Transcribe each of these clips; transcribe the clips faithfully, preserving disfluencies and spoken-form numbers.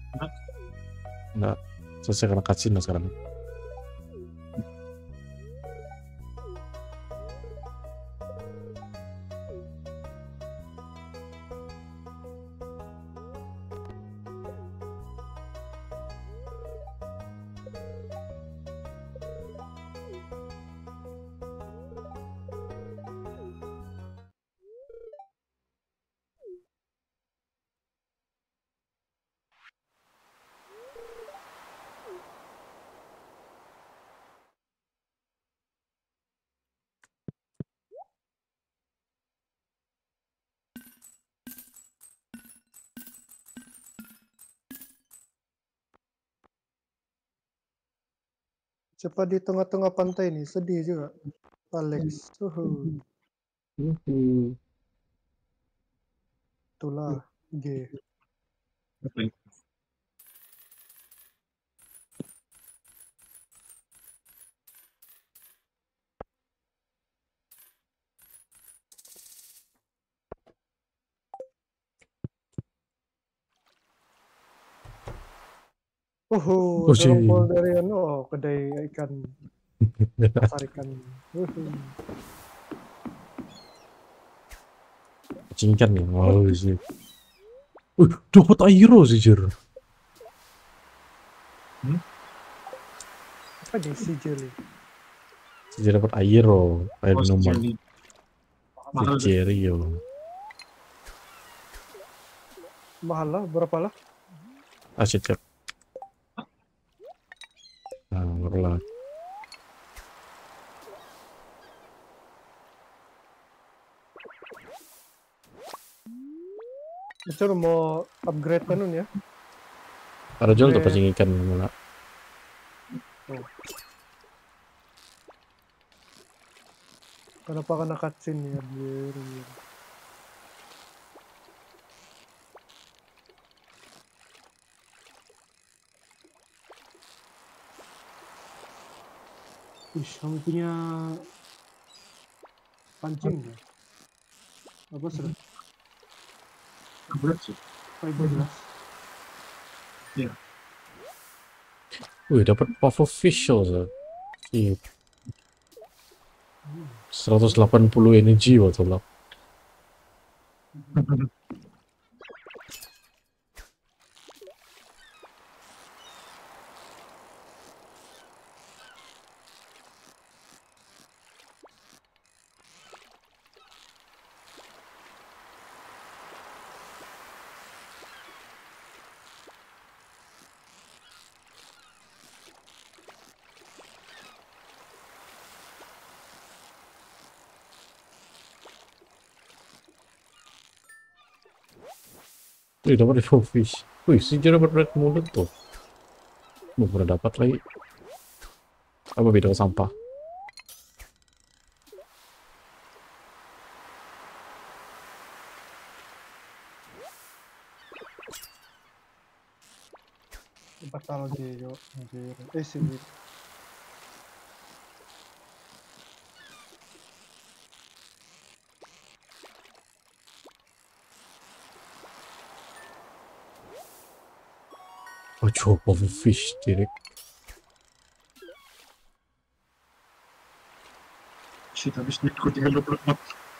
Enggak, selesai karena cutscene lah sekarang. Cepat di tengah-tengah pantai nih, sedih juga. Alex, uhu, Uhuh. itulah G. Uhu, Oh dorong sih. pol dari anu, oh, kedai ikan, pasar ikan. Uhu. Cingkan nih, wow sih. Wih, dapat aero sih Jir. Apa nih si Jelly? Jir dapat aero, air Oh, minuman. jelly. Mahal tuh. Cerio. Mahal lah, berapa lah? Ah shit, shit. Nah, barulah. Itu mau upgrade anu ya? Ada jual tuh Upgrade. pancing ikan mana? Oh. Kenapa kena cutscene ya, biar, biar. Wih, kamu punya pancing ya? Apa sudah? Berat sih. Fiberglass. Iya. Wih, dapat puff official sih. Iya. seratus delapan puluh energi waktu lah. Wih, dapat full fish. Wih, si Jir dapat red mulut tuh. Belum pernah dapat lagi. Apa beda sampah? Batal G yo, anjir. Eh sih. Oh, coba full fish direct. Shit, habis duitku tinggal dua puluh empat.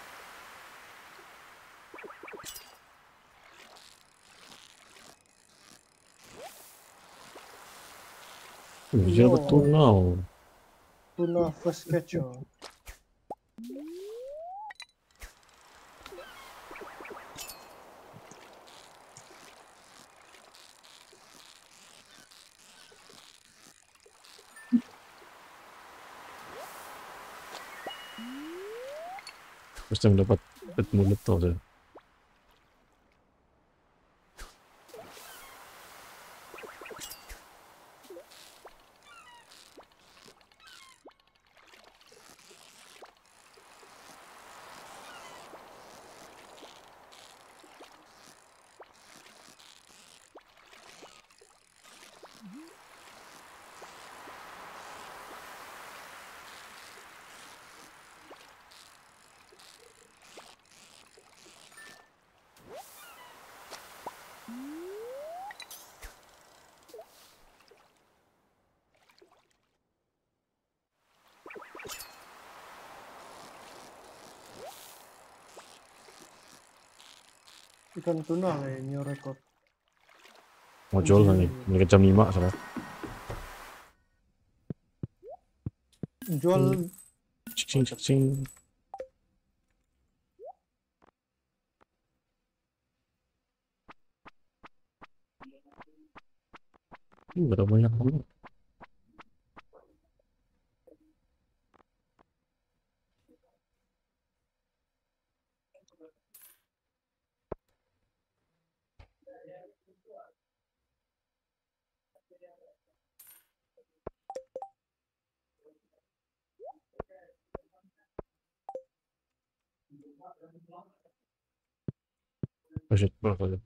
Wih, Jir dapat tuna. Tuna first catcher. Mesti mendapat red mulut tuh. Ikan tuna lah ya, new record. Mau jual kan nih, mereka jam lima salah. Jual Cing cing cing. Ini berapa banyak banget. Oh shit, berapa aja.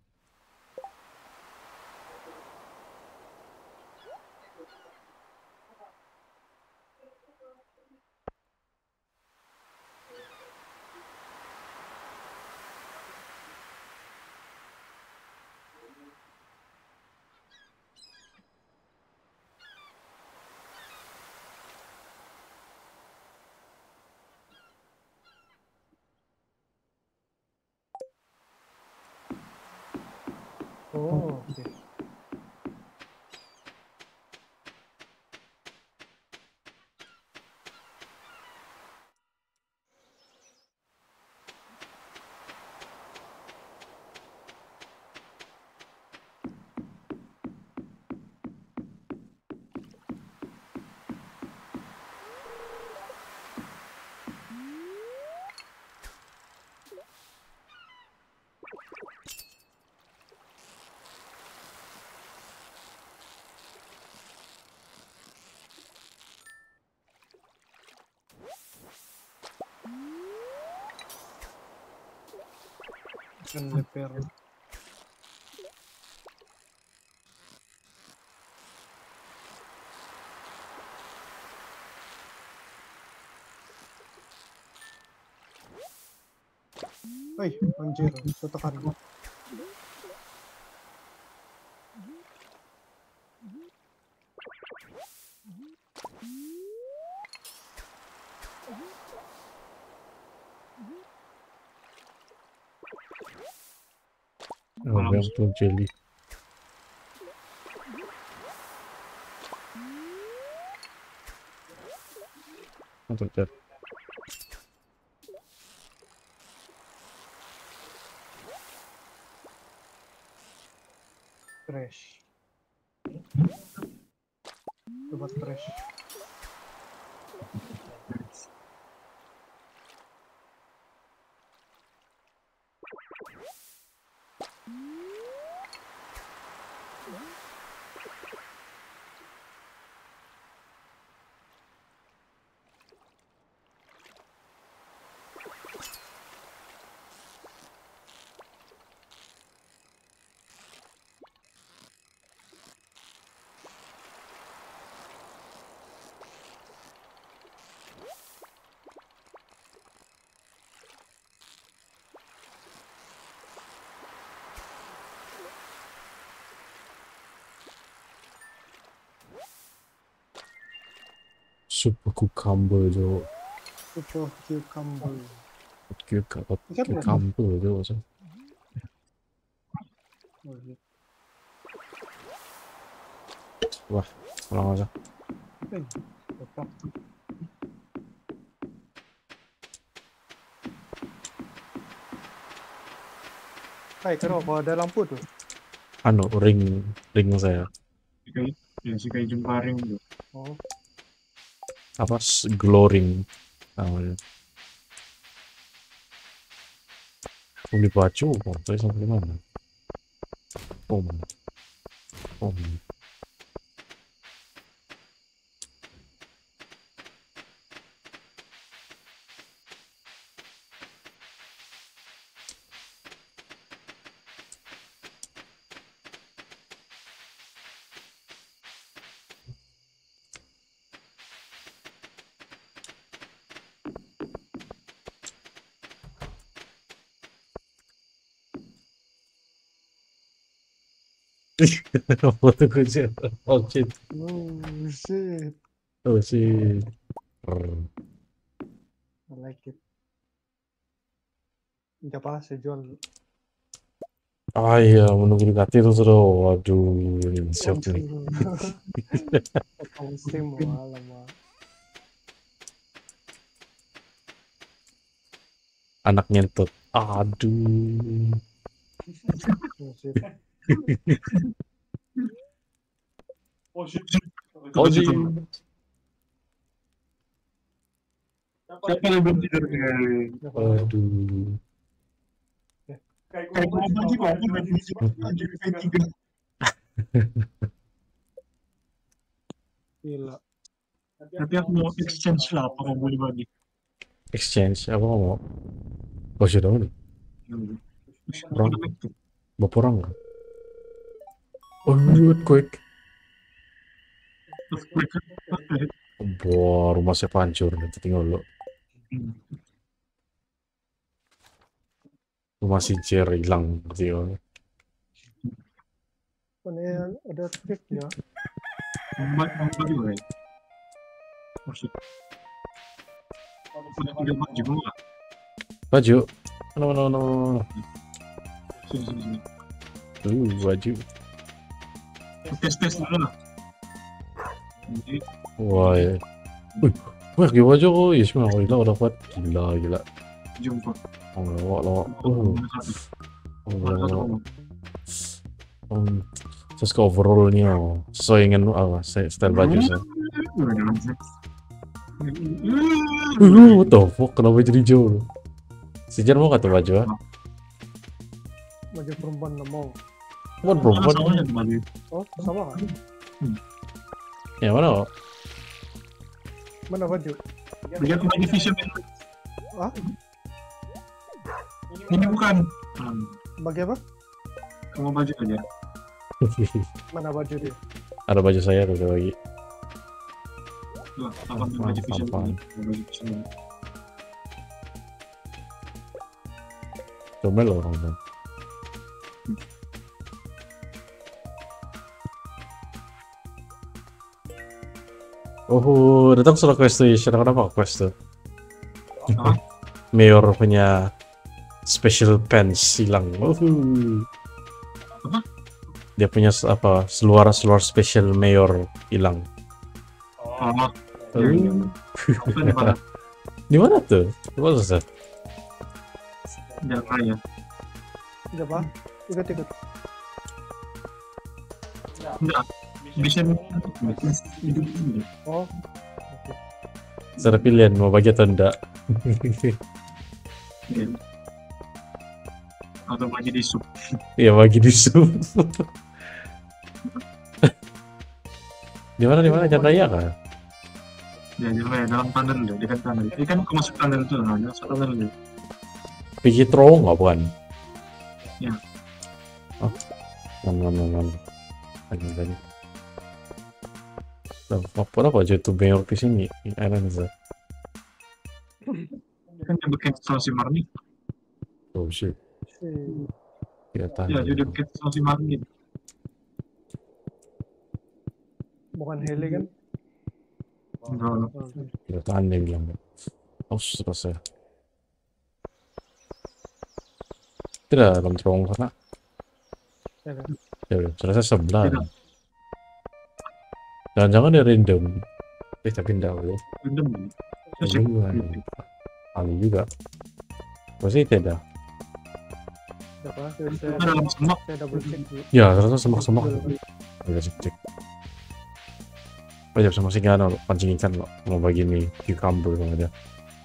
oh oke. Ikan leper. Wih, anjir, saya tekan. Oh, yang tuh jelly. Untuk chat. Trash. Coba trash. Super cucumber jo. Super cucumber. Cucumber, Ikan nggak? cucumber jo. So. Oh, iya. Wah, ulang aja. Apa ini? Kotak. Hai, kenapa kalau ada lampu tuh? Anu, ring, ring saya. Sikai, ya sikai jemparing tuh. Oh, Apa, s- glowing. Namanya. Aku dibaca, oh, saya sampai mana? Oh, oh. Foto kerja. Oh shit. oh shit. Oh shit. I like it. Nggak apa, saya jual. Ah iya, menunggu di kartu itu terus. Waduh, ini siap nih. Potong SIM, alamak. Anak nyentut. Aduh. Nasib. Oh Coba sih. situ. Siapa yang belum tidur nih? Dapat dulu. Aduh. Kayak gue bagi kok, aku lagi di V tiga. Gila. Tapi aku mau exchange lah, apa mau boleh bagi? Exchange apa mau? Oh sudah nih. Orang bapak orang nggak? Oh earthquake. Wah, rumah saya hancur. Nanti tinggal lo. Rumah si Jer hilang. Gitu. Ini ada triknya. Mau bagi boleh? Maksud, udah tiga baju juga. Baju. No no no. Sini sini sini. Uh, baju. Tes tes dulu lah. Ini Wah, ya. Wih, wah, gila baju kok. Ya, cuma aku gila dapat. Gila, gila. jumpa. Oh, lawak, lawak. Uh, oh, lawak. Um, terus ke overallnya, oh. Sesuai dengan apa? Style baju saya. Uh, what the fuck? Kenapa jadi jauh? Si Jar mau kata baju, ah? Baju perempuan nggak mau. Bukan perempuan. Oh, sama kan? Ya mana, kok? Mana baju? Lihat bagi vision ini. Ah, Ini bukan. bagi apa? Mau baju aja. Mana baju dia? Ada baju saya tuh lagi. Tuh, apa baju vision Apaan? ini? Baju vision ini. Coba lo orang tuh. Oh, datang surat quest station. Kenapa quest tuh? Apa? Mayor punya special pants hilang. Oh. Apa? Dia punya s- apa? Seluar seluar special mayor hilang. Oh, Oh. iya, iya. Apa di mana? Di mana tuh? Apa susah? Jalan raya. Udah apa? Ikut-ikut. Enggak. Mission hidup ini. Oh, Cara pilihan mau bagi atau enggak? Iya. Atau bagi di sub. Iya bagi di sub. Di mana di mana jalan raya kan? Ya, jalan raya dalam tunnel deh, dekat tunnel. Ini kan masuk tunnel tuh, nah, masuk tunnel deh. Pergi terowong nggak bukan? Ya. Oh, mana mana mana. Lagi lagi. Apa apa aja tuh mayor di sini? Island itu. Kan yang bikin si Marni. Oh shit. si Ya tahan. Ya, jadi bikin si Marni. bukan Heli kan? Enggak. Oh, Ya tahan dia bilang. Oh selesai. Tidak dalam terowong sana. ya kan? Ya udah selesai sebelah. Tidak. Jangan-jangan dia random. Eh tapi enggak bro. Random. Ini juga. Ali juga. Pasti tidak. Udah apa? Terus saya, Itu dalam semak. saya double check dulu. Ya ternyata semak-semak. Udah cek. Banyak sama singa lo pancing ikan lo mau bagi nih cucumber sama dia.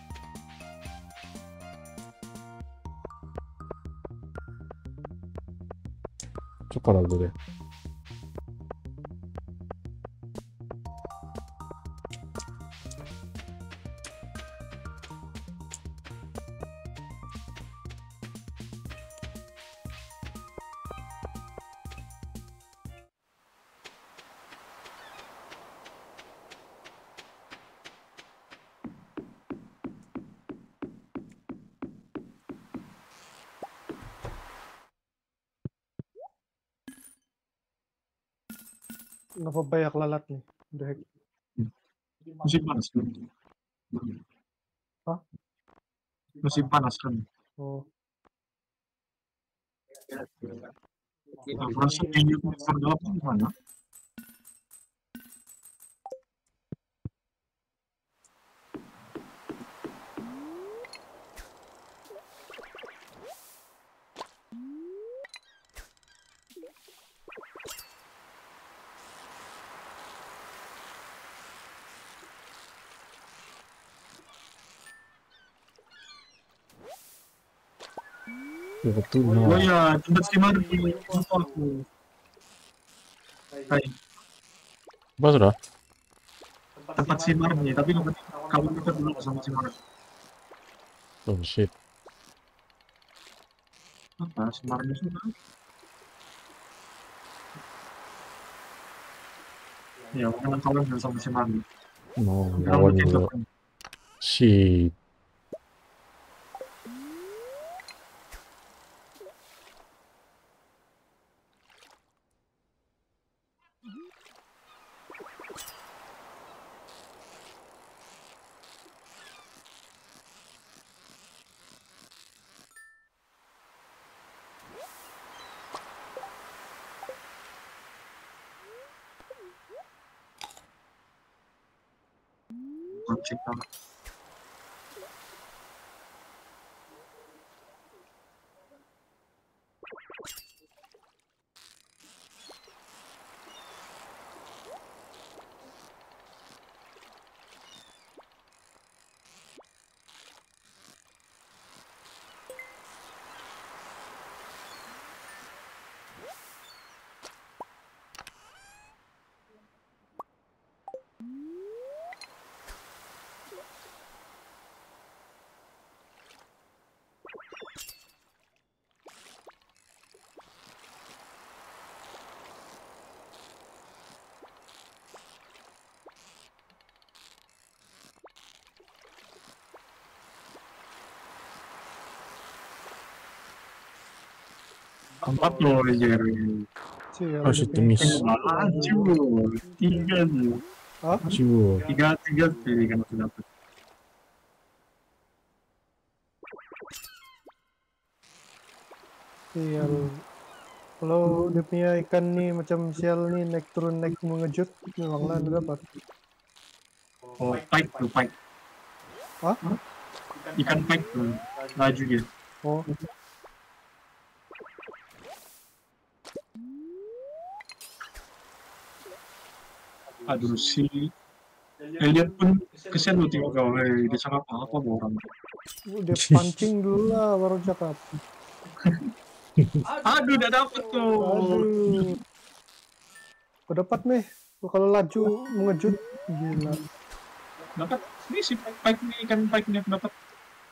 Coba lah dulu deh. Kenapa banyak lalat nih? Udah heck. Musim panas kan? Hah? Musim panas kan? Oh, Aku rasa kayaknya cover delapan mana? Ya betul Oh no. ya, tempat skimar di lupa aku. Hai, Apa sudah? tempat skimar nih, tapi kamu kamu kita dulu sama skimar. Oh shit. Apa skimarnya sudah? Ya, mungkin kalian bisa sama skimar. No, Kamu lawan bikin juga. tuh. Shit. Cek sama. Empat loh, Jerry. Sial, Oh dia shit, pengen miss. Laju, tiga nih. Hah? Ciwo. Tiga, tiga sih kan aku dapat. Sial. Kalau dia punya ikan nih macam sial nih naik turun naik mengejut, memanglah dia dapat. Oh, pike tuh, pike. Hah? Ikan pike tuh, laju dia. Oh, Aduh si Elliot pun kesian loh tengok kau, eh, dia cakap apa orang. dia pancing dulu lah baru cakap. Aduh, udah dapet tuh. Aduh. Kau dapat nih. Kalau laju mengejut, gila. Dapat, ini si pike nih, ikan pike nih aku dapat.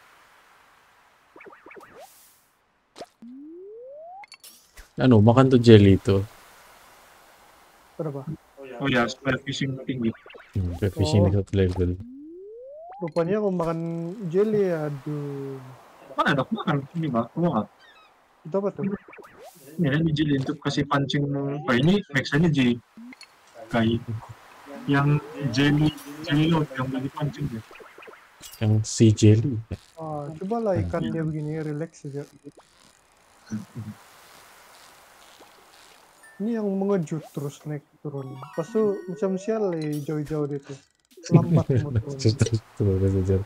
Anu, makan tuh jelly itu. Berapa? Oh ya, supaya fishing tinggi. Hmm, kayak fishing Oh. di satu level. Rupanya aku makan jelly, aduh. Mana ada makan ini mbak, mau nggak? Itu apa tuh? Ini kan biji untuk kasih pancing. Oh ini maksudnya J kayak yang jelly jelly load yang bagi pancing ya. Yang sea jelly. Ah, cobalah ikan dia begini, relax saja. Ini yang mengejut terus naik turun. Pas tuh macam sial eh, jauh-jauh dia tuh. Lambat mau turun. Terus terus terus terus.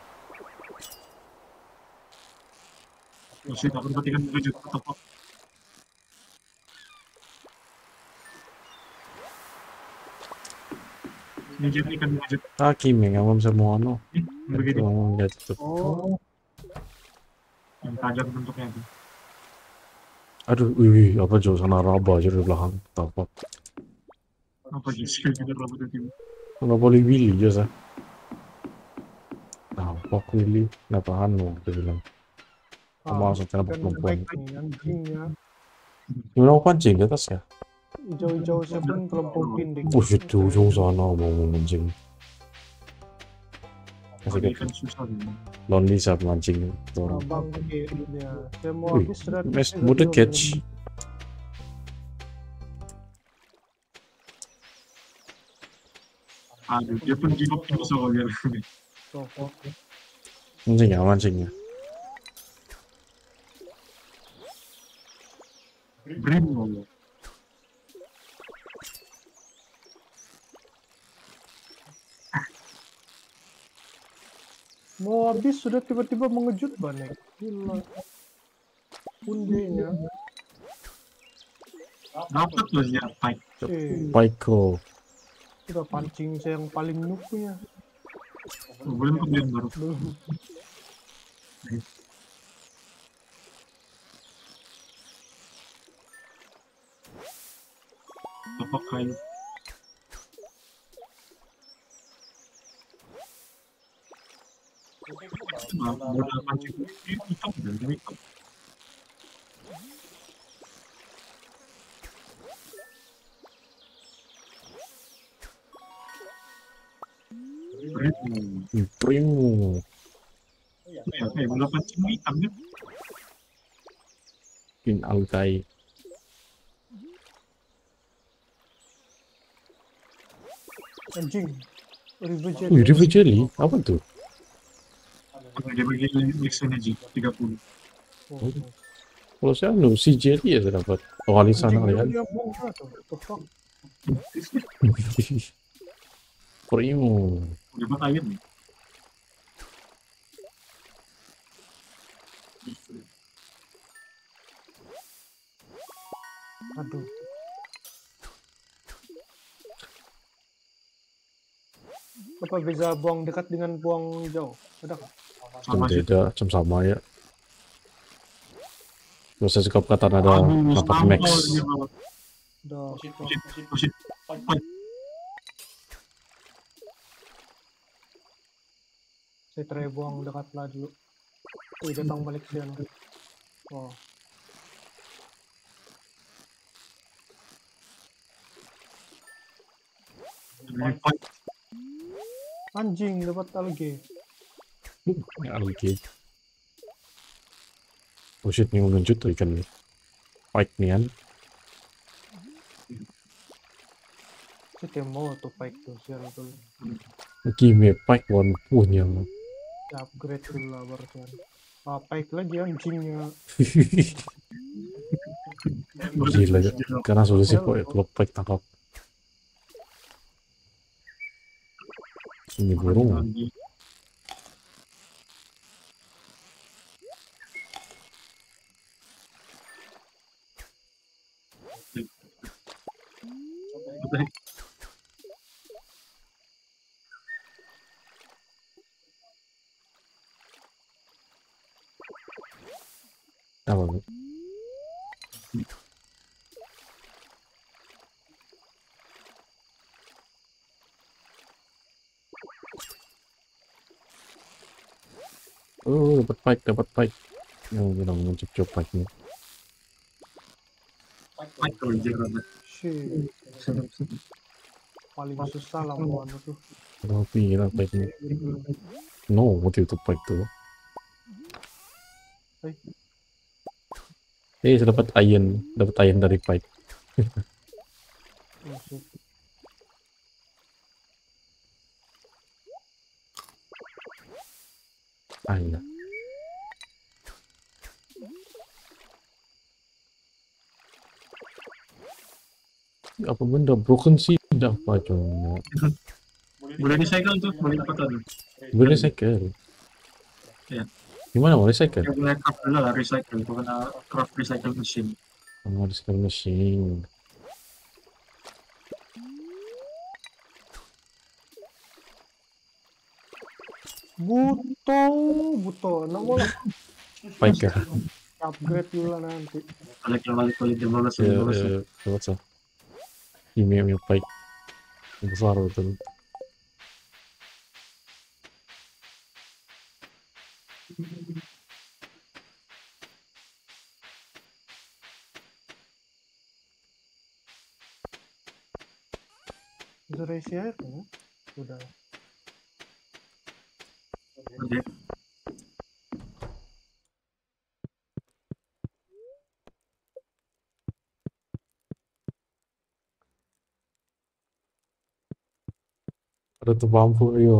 Masih tak perhatikan wujud apa. Ini jadi ikan wujud Kaki mengawam semua no. begini. Ngomong lihat itu. Oh, Yang tajam bentuknya itu. Aduh, wih, apa jauh sana raba aja di belakang. Tapak. Apa sih sih kita rambut itu? Kenapa boleh Willy aja sah? Tapak Willy. Kenapa Hanu dia bilang. Kamu langsung tembak ikan perempuan. baik nih, anjing ya. Gimana mau pancing di atas ya? Hijau-hijau saya pun terlampau pindik. Oh shit, jauh-jauh sana mau mancing. Masih Ini kayak kan susah nih. lonely saat mancing. Tuh orang. Abang dia. Saya mau Wih, habis sudah. Mes mudah catch. Aduh, dia pun give up juga soalnya. Oh, oh. Mancing ya, mancingnya. Brimo. Mau habis sudah tiba-tiba mengejut banget. Gila. Undenya. Dapat loh ya, Pike. Eh, Paiko. udah pancing saya yang paling noob punya. Oh, boleh mau yang baru. Belum. Apa kayu? Nah, modal pancing ini hitam dan hitam. Brimo. Primo. Ya, eh, modal pancing hitam kan? King Alkai. Anjing. River Jelly. Wih, River Jelly? Apa tuh? Dia bagi mix energy tiga puluh. Oh, Kalau saya anu, si Jelly ya saya dapat. Oh, alisan anjing, kali kan? dia bohong lah tuh. What the fuck? Primo. Udah buat ayam nih. Aduh. Apa bisa buang dekat dengan buang jauh? Ada nggak? Cuma Sama sih. beda, cuma sama ya. Terus saya suka kata ada Aduh, dapat sama max. dia bawa. Udah. Pusit, pusit. Pike. Saya try buang dekat lah dulu. Wih, datang balik dia. nih. Oh. Pike. Anjing, dapat algae. Ya, algae. Oh shit, ini lanjut tuh ikan nih. Pike nih kan. Saya kayak mau tuh pike tuh, sial tuh. Kimi Pike one punya. Ya upgrade dulu lah baru kan. Ah, pike lagi anjingnya. Gila ya. Karena sudah sih kok ya, kalau Pike tangkap. Ini burung. Apa tuh? Oh, dapat Pike, dapat Pike. Yang bilang mencop Pike nih. Pike kalau jangan. Shit, paling susah lah mau anu tuh. Tapi ya Pike nih. No, what itu Pike tuh? Hai. Eh, saya dapat iron, dapat iron dari Pike. Oh, shit. Ah iya. Apa benda broken seed apa cuma? Boleh recycle tuh, boleh apa tuh? Boleh recycle. Iya. Gimana mau recycle? Ya boleh craft dulu lah recycle, bukan uh, craft recycle machine. Mau recycle machine. Buto, buto, nama lah. Pike ya. Upgrade dulu lah nanti. Balik balik balik jam dua belas Ya, jam dua belas. eh, what's up? Ini yang Pike. Besar betul. Sudah isi air kan? Sudah. Oke. Ada tuh lampu yo.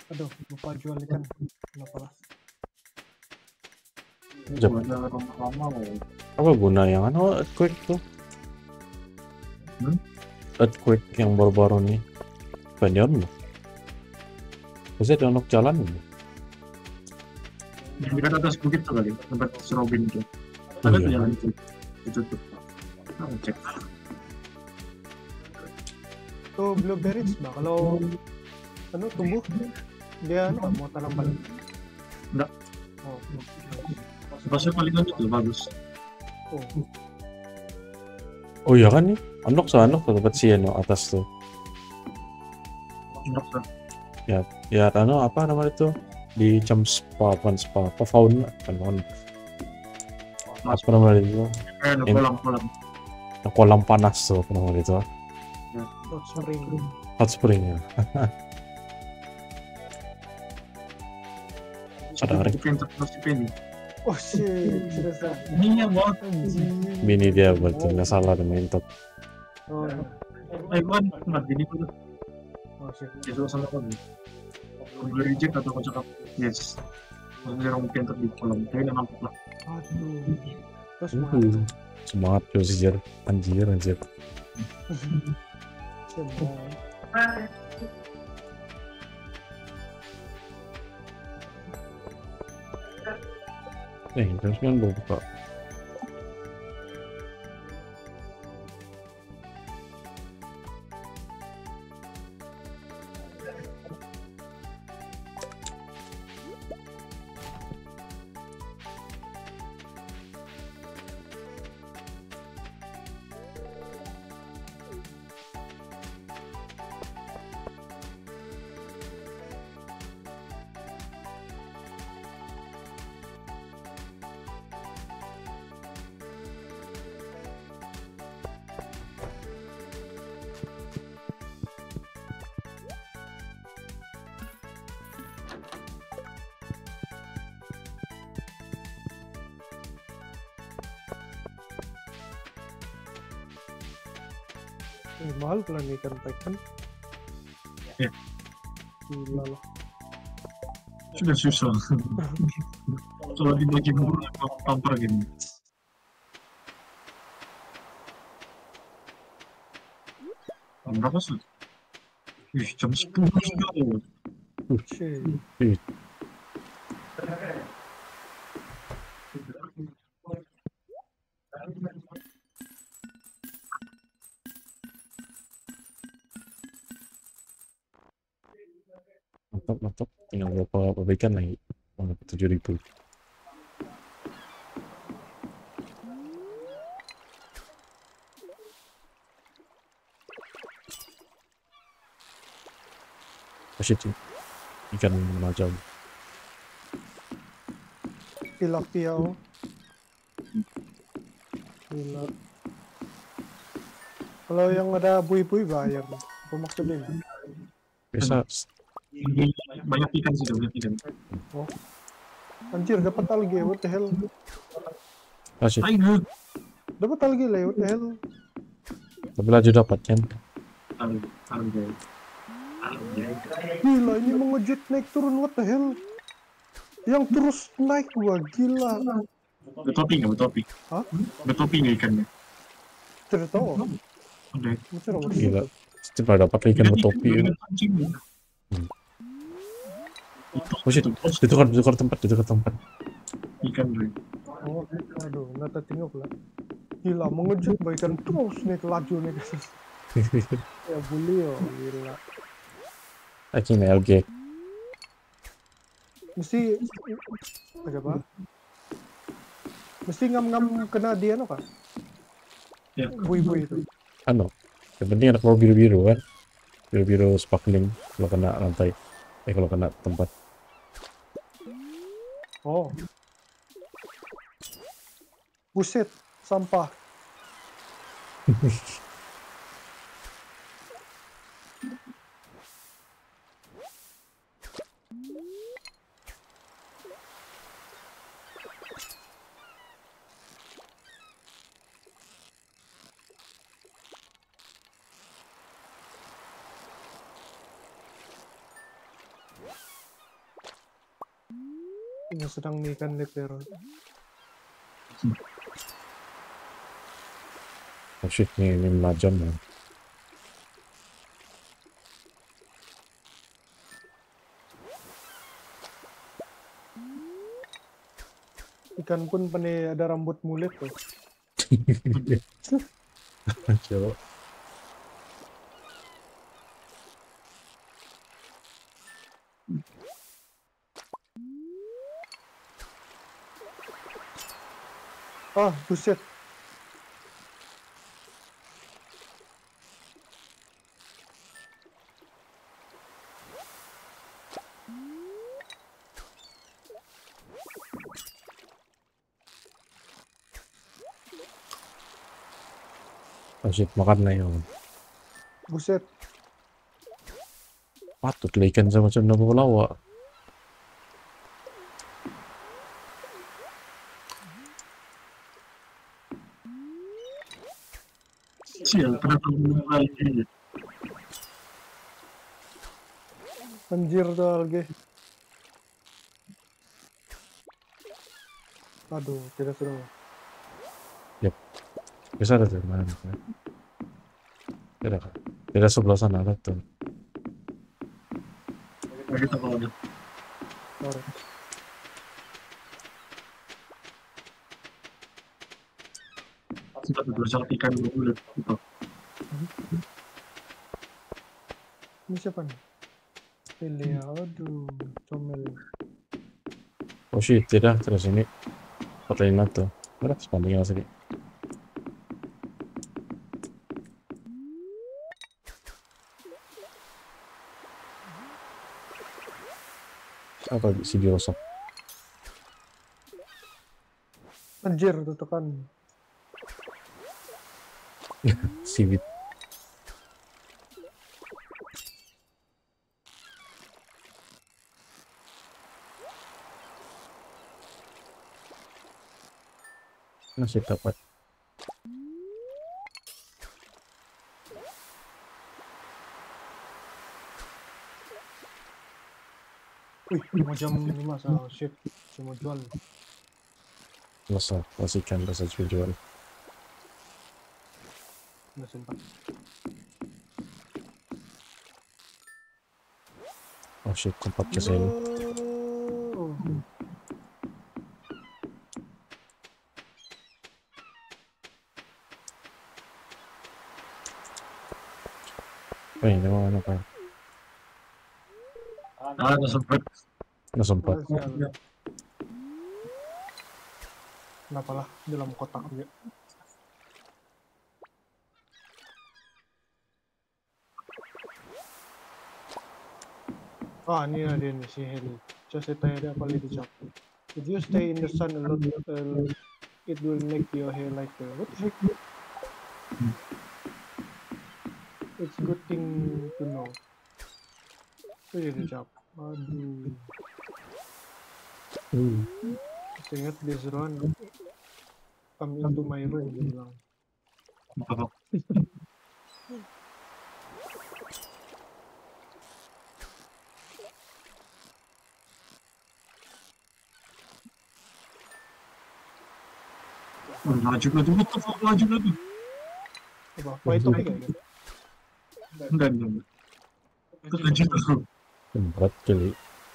Aduh, lupa jual ikan. Kenapa lah? Jep. Gua ada lama-lama loh. Apa guna yang anu earthquake tuh? Hmm? Earthquake yang baru-baru nih. Banyak loh. Bisa download jalan loh. Yang dekat atas bukit tuh kali, tempat si Robin tuh. Oh, Ada iya. tuh jalan itu. Ditutup. Kita ngecek. Tuh blueberries, bah. Kalau anu tumbuh, dia anu nggak mau tanam balik. Nggak. Oh, Pasnya paling lanjut tuh, bagus. oh. Oh iya kan nih. Unlock so unlock tuh tempat si anu atas tuh. Enak kan? Ya anu apa namanya itu? Di jam spa, bukan spa, apa fauna kan fauna. Apa namanya itu? Eh, ada Ini. kolam-kolam. Nah, kolam panas tuh apa namanya itu? Hot spring. Hot spring ya. Ada hari. Pengen terus di penny. Oh shit, sudah sah. Ini yang buat. Anjing. Mini dia betul nggak salah dan mantap. Oh, Eh, kan, nggak gini tuh. oh shit. Itu sama kamu. Kamu reject atau kau cakap yes. Maksudnya orang mungkin di kolam. Tapi memang lah. Aduh. Terus mau Uh, semangat yo anjir, anjir anjir. semua. Eh, terus kan belum buka. Eh, mahal pula nih ikan Titan. Iya. Gila lah. Sudah susah. Kalau dibagi murah, tampar gini. Jam berapa sih? Ih, jam sepuluh sudah. Shit. Mantap mantap. Tinggal berapa perbaikan lagi. tujuh ribu. Oh shit, ikan macam. Tilapia oh. Gila. Kalau yang ada bui-bui bayar. Apa maksudnya? Biasa Banyak ikan sih, banyak ikan. Oh. Anjir, dapat alge, what the hell? ah shit. Ayo, Dapat alge lah, what the hell? Tapi laju dapat kan. ayo, ayo, ayo. Gila, ini mengejut naik turun, what the hell? Yang terus naik gua, gila. Betopi nggak betopi? Hah? Betopi nggak ikannya? Cerita oh. Udah. Macam apa? Gila. Setiap dapat ikan bertopi. Ya. Hmm. Oh shit, ditukar ditukar tempat, ditukar tempat. Ikan deh. Oh, aduh, nata tengok lah. Gila, mengejut ikan terus naik laju nih. Ya bully oh, gila. Akhirnya L G. Mesti apa apa? Mesti ngam-ngam kena dia no kan? Ya. Bui-bui itu. Anu, yang penting ada kalau biru-biru kan. Biru-biru sparkling kalau kena lantai. Eh kalau kena tempat. Oh. Buset, sampah. yang sedang nih ikan leper. Oh shit, ini, ini menajam ya. Ikan pun pandai ada rambut mulet tuh. Coba. Ah, buset. Oh shit, makan na yun. Buset. Patut lah ikan sama macam nabulawa. Sial, kenapa belum lagi? Anjir tuh alge. Aduh, tidak seru. Bisa ada tuh, mana? Tidak, tidak sebelah sana ada tuh. Lagi tak ada. Alright. Sempat berusaha ikan dulu. Gitu. Ini siapa nih? Pilih, aduh, comel. Oh shit, tidak, terus ini. Patayin tuh. Berapa spanding yang sedikit. Apa si diosok? Anjir, tuh tekan. Sibit. Masih dapat. Wih, lima jam lima sama shit. Cuma jual. Masa, masih ikan rasa jual. Nggak sempat. Oh shit, tempat ke sini. Oh. Oh ini mana pak? Ah, nggak sempat. Nggak sempat. Kenapa lah dalam kotak juga. Ah, ini ada nih si Heli. Coba saya tanya dia apa lagi cap. If you stay in the sun a lot, uh, it will make your hair lighter. What the heck? It's good thing to know. Itu jadi cap. Aduh. Hmm. Saya ingat dia seruan. Come into my room, dia bilang. Apa? Oh, laju laju, what the fuck, laju laju. Apa? Apa itu kayak gitu? Enggak, enggak. Itu laju laju. Berat kali.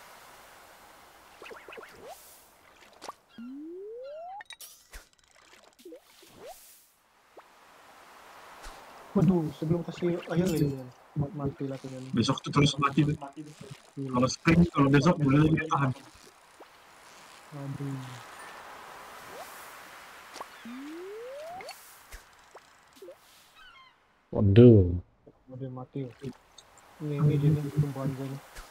Waduh, sebelum kasih air lagi kan. Mati lah kan. Besok tuh terus mati. Kalau spring, kalau besok boleh lagi tahan. Aduh. Waduh. Udah mati. Ini ini dia nih tumbuhan gue nih.